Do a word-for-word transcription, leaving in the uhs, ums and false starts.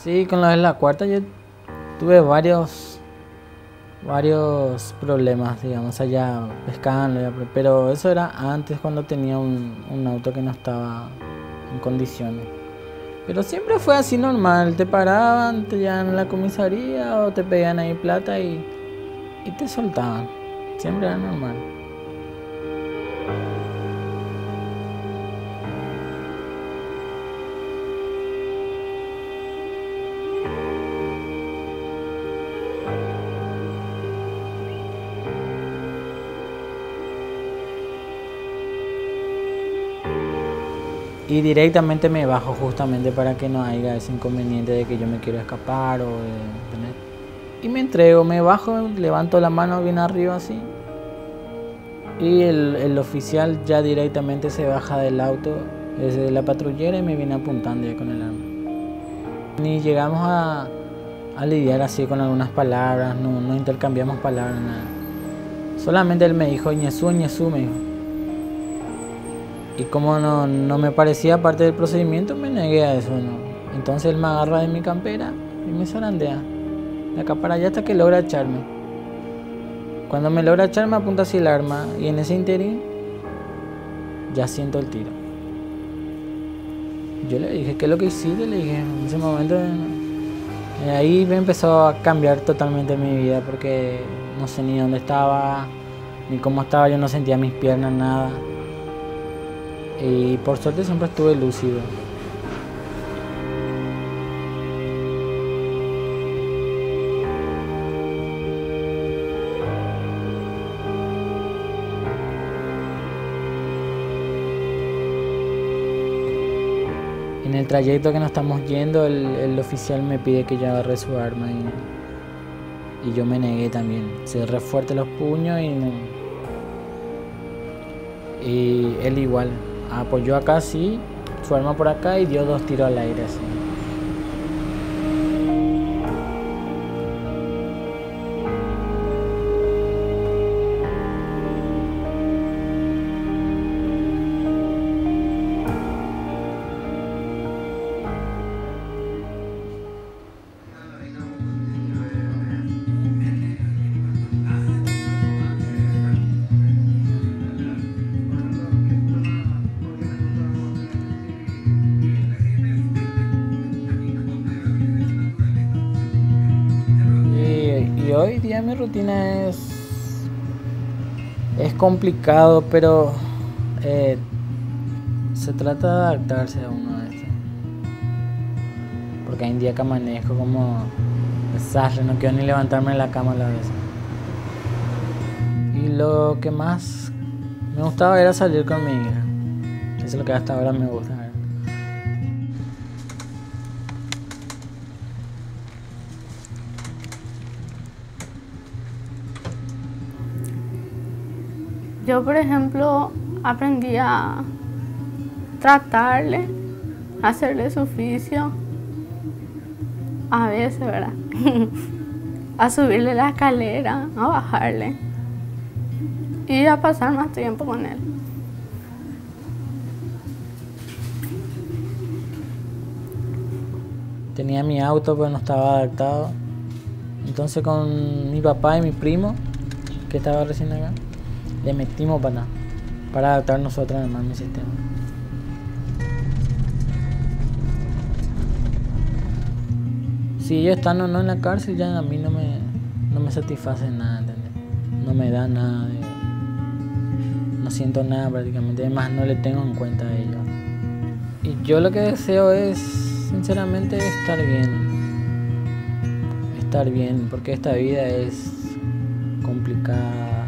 Sí, con lo de la cuarta yo tuve varios, varios problemas, digamos, allá pescando, ya, pero eso era antes cuando tenía un, un auto que no estaba en condiciones. Pero siempre fue así normal, te paraban, te llevaban a la comisaría o te pedían ahí plata y, y te soltaban. Siempre era normal. Y directamente me bajo justamente para que no haya ese inconveniente de que yo me quiero escapar o de tener. Y me entrego, me bajo, levanto la mano bien arriba así. Y el, el oficial ya directamente se baja del auto desde la patrullera y me viene apuntando ya con el arma. Ni llegamos a, a lidiar así con algunas palabras, no, no intercambiamos palabras, nada. Solamente él me dijo, Ñezú, Ñezú, me dijo. Y como no, no me parecía parte del procedimiento, me negué a eso, ¿no? Entonces él me agarra de mi campera y me zarandea de acá para allá hasta que logra echarme. Cuando me logra echar me apunta así el arma y en ese interín ya siento el tiro. Yo le dije, ¿qué es lo que hiciste? Le dije, en ese momento eh, ahí me empezó a cambiar totalmente mi vida porque no sé ni dónde estaba, ni cómo estaba, yo no sentía mis piernas, nada. Y por suerte siempre estuve lúcido. En el trayecto que nos estamos yendo, el, el oficial me pide que yo agarre su arma y, y yo me negué también. Cerré fuerte los puños y, y él igual. Apoyó acá, sí, su arma por acá y dio dos tiros al aire, así. Y hoy día mi rutina es, es complicado, pero eh, se trata de adaptarse a uno a esto. Porque hay un día que amanezco como desastre, no quiero ni levantarme de la cama a la vez. Y lo que más me gustaba era salir con mi hija. Eso es lo que hasta ahora me gusta. Yo, por ejemplo, aprendí a tratarle, a hacerle su oficio, a veces, ¿verdad? A subirle la escalera, a bajarle y a pasar más tiempo con él. Tenía mi auto, pero no estaba adaptado. Entonces con mi papá y mi primo, que estaba recién acá, le metimos para, para adaptar nosotros además mi sistema. Si ellos están o no en la cárcel, ya a mí no me, no me satisface nada, ¿entendés? No me da nada, de, no siento nada prácticamente, además no le tengo en cuenta a ellos. Y yo lo que deseo es, sinceramente, estar bien. Estar bien, porque esta vida es complicada.